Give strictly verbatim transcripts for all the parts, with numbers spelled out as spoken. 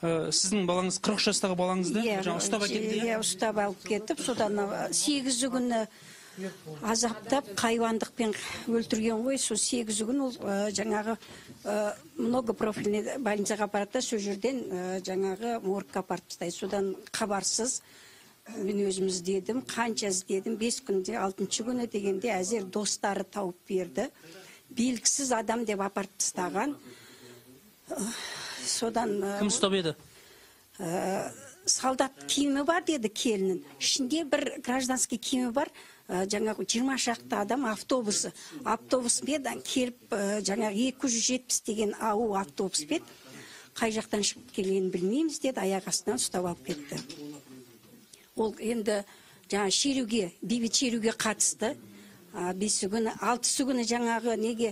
сіздің балаңыз қырық үш жастағы балаңызды жаңа ұстап әкетті? Иә, ұстап алып кетіп, содан сегізі күні азаптап, хайуандықпен өлтірген ғой. Сол сегізі күн ол жаңағы многопрофильный больницаға апарады, сол жерден жаңағы моргқа апарып тастайды. Содан хабарсыз мен өзіміз дедім, қанша іздедім, бес күнде, алтыншы күні дегенде әзер достары тауып берді. Белгісіз адам деп апарып тастаған. Содан кім ұстап еді? Солдат киімі бар деді келінін. Ішінде бір гражданский киімі бар, жаңағы жиырма шақты адам автобусы. Автобуспен келіп, жаңағы екі жүз жетпіс деген ау автобуспен қай жақтан шығып келгенін білмейміз деді, аяқ астынан ұстап алып кетті. Ол енді жаңа шеруге, бейбіт шеруге қатысты. Бесі күні, алтысы күні жаңағы неге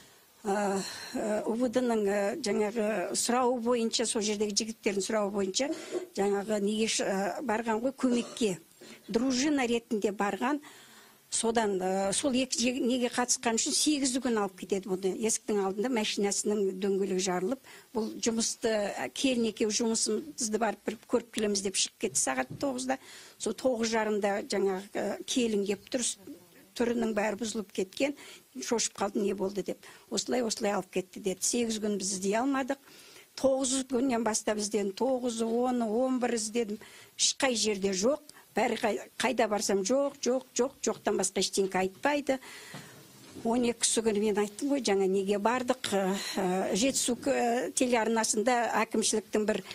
УВД-ның жаңағы сұрауы бойынша, сол жердегі жігіттердің сұрауы бойынша жаңағы неге барған ғой, көмекке дружина ретінде барған. Содан сол неге қатысқан үшін сегізі күн алып кетеді бұны. Есіктің алдында машинасының дөңгелегі жарылып, бұл жұмысты келін екеу жұмысымызды барып бір көріп келеміз деп шығып кетті сағат тоғызда. Сол тоғыз жарымда жаңағы келін кеп тұр, түрінің бәрі бұзылып кеткен, шошып қалды не болды деп. Осылай осылай алып кетті деді. сегіз күн біз іздей алмадық. тоғыз күннен бастап іздедім. тоғыз, он, он бір іздедім. Ешқай жерде жоқ. Бәрі қайда барсам жоқ, жоқ, жоқ, жоқтан басқа ештеңе айтпайды. он екісі күні мен айттым ғой, жаңа неге бардық. Жетісу телеарнасында әкімшіліктің бір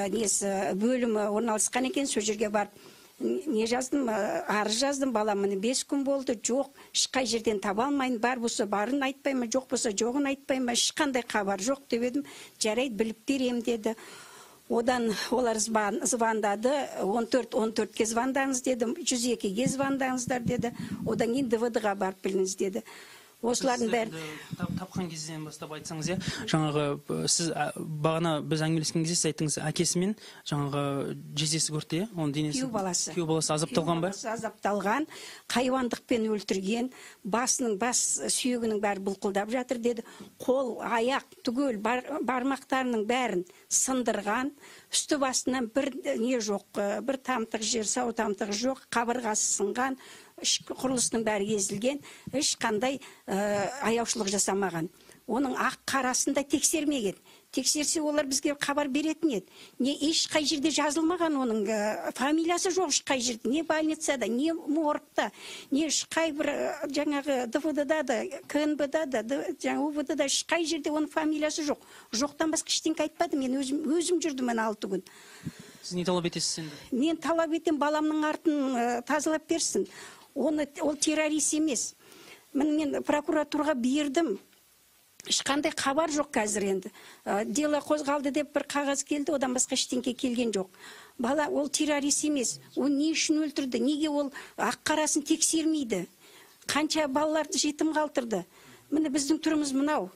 бөлімі орналасқан екен, сол жерге барып не жаздым, арыз жаздым, балам міне бес күн болды, жоқ, ешқай жерден таба алмайын, бар болса барын айтпайма, жоқ болса жоғын айтпайма, ешқандай хабар жоқ деп едім, жарайды біліп берем деді. Одан олар звондады, он төрт он төртке звондаңыз деді, жүз екіге звондаңыздар деді, одан кейін ДВД-ға барып біліңіз деді. Осылардың бәрі тапқан кезден бастап айтсаңыз, жаңағы сіз бағана біз әңгімелескен кезде сіз айттыңыз, әкесімен жаңағы жездесі көрді, оның денесі күйеу баласы күйеу баласы азапталған ба? Азапталған, хайуандықпен өлтірген, басының бас сүйегінің бәрі бұлқылдап жатыр деді. Қол, аяқ, түгел бармақтарының бәрін сындырған, үсті басынан бір не жоқ, бір тамтық жер, сау тамтық жоқ, қабырғасы сынған, құрылысының бәрі езілген, ешқандай аяушылық жасамаған. Оның ақ қарасында тексермеген. Тексерсе олар бізге хабар беретін еді. Не ешқай жерде жазылмаған оның фамилиясы жоқ ешқай жерде. Не больницада, не моргта, не ешқай бір жаңағы ДВД-да да, КНБ-да да, жаңағы УВД-да ешқай жерде оның фамилиясы жоқ. Жоқтан басқа ештеңе айтпады. Мен өзім жүрдім мен алты күн. Сіз не талап етесіз енді? Мен талап етем, баламның артын тазалап берсін. Ол террорист емес. Мен прокуратураға бердім. Ешқандай хабар жоқ қазір енді. Дело қозғалды деп бір қағаз келді, одан басқа ештеңе келген жоқ. Бала ол террорист емес. Ол не үшін өлтірді? Неге ол ақ қарасын тексермейді? Қанша балаларды жетім қалдырды? Міне біздің түріміз мынау.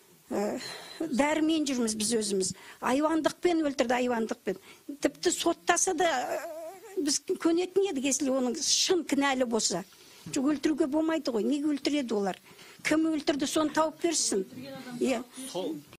Дәрімен жүрміз біз өзіміз. Айуандықпен өлтірді, айуандықпен. Тіпті соттаса да біз көнетін едік, если оның шын кінәлі болса. Өлтіруге болмайды ғой. Неге өлтіреді олар? Кім өлтірді, соны тауып берсін.